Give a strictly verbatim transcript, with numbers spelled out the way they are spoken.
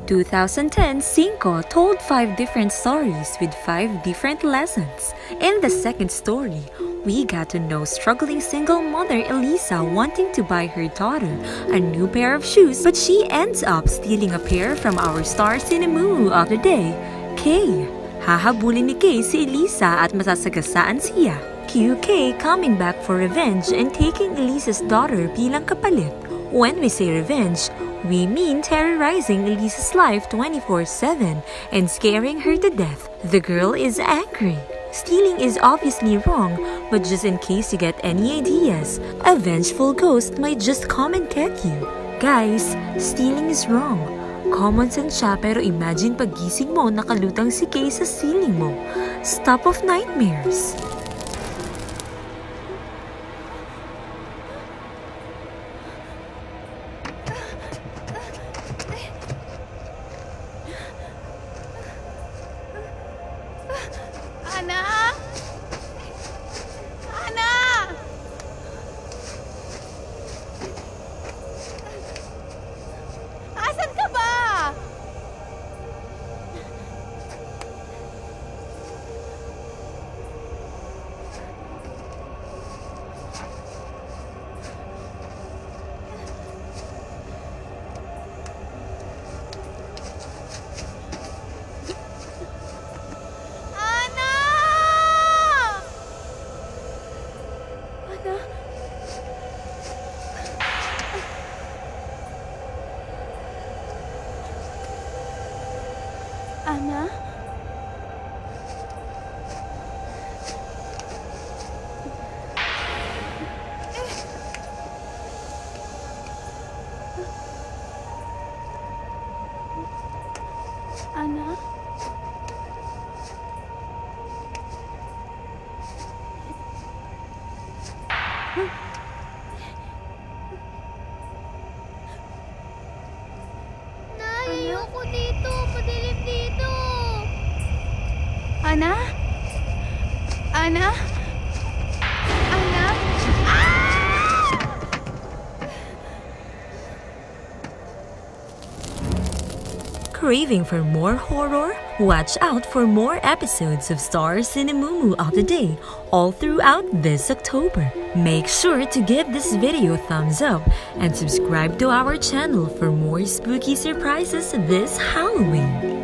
twenty ten Cinco told five different stories with five different lessons. In the second story, we got to know struggling single mother Elisa wanting to buy her daughter a new pair of shoes, but she ends up stealing a pair from our star CineMumu of the day, Kaye. Hahabulin ni Kaye si Elisa at masasagasaan siya. Cue Kaye coming back for revenge and taking Elisa's daughter bilang kapalit. When we say revenge, we mean terrorizing Elisa's life twenty-four seven and scaring her to death. The girl is angry. Stealing is obviously wrong, but just in case you get any ideas, a vengeful ghost might just come and get you. Guys, stealing is wrong. Common sense siya, pero imagine pagising mo nakalutang si Kaye sa ceiling mo. Stop of nightmares. Ana! Ana! Asan ka ba? Ana? Ana? Nay, ayoko dito. Madilim dito. Ana? Ana? Ana? Ah! Craving for more horror? Watch out for more episodes of Star CineMumu of the Day all throughout this October. Make sure to give this video a thumbs up and subscribe to our channel for more spooky surprises this Halloween.